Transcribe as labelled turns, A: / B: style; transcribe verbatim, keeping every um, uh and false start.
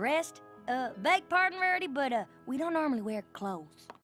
A: dressed. Uh, beg pardon, Rarity, but, uh, we don't normally wear clothes.